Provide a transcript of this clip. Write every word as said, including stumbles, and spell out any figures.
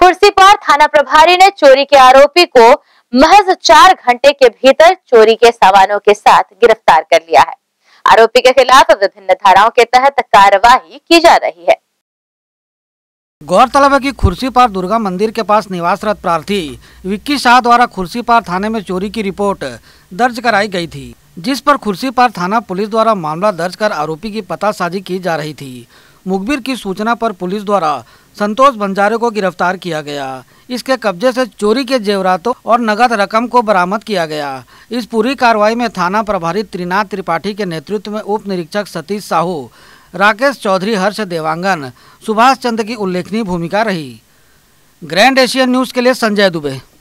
खुर्सीपार थाना प्रभारी ने चोरी के आरोपी को महज चार घंटे के भीतर चोरी के सामानों के साथ गिरफ्तार कर लिया है। आरोपी के खिलाफ विभिन्न धाराओं के तहत कार्रवाई की जा रही है। गौरतलब है कि खुर्सीपार दुर्गा मंदिर के पास निवासरत प्रार्थी विक्की शाह द्वारा खुर्सीपार थाने में चोरी की रिपोर्ट दर्ज कराई गई थी, जिस पर खुर्सीपार थाना पुलिस द्वारा मामला दर्ज कर आरोपी की पतासाजी की जा रही थी। मुखबिर की सूचना पर पुलिस द्वारा संतोष बंजारे को गिरफ्तार किया गया। इसके कब्जे से चोरी के जेवरातों और नगद रकम को बरामद किया गया। इस पूरी कार्रवाई में थाना प्रभारी त्रिनाथ त्रिपाठी के नेतृत्व में उप निरीक्षक सतीश साहू, राकेश चौधरी, हर्ष देवांगन, सुभाष चंद्र की उल्लेखनीय भूमिका रही। ग्रैंड एशियन न्यूज के लिए संजय दुबे।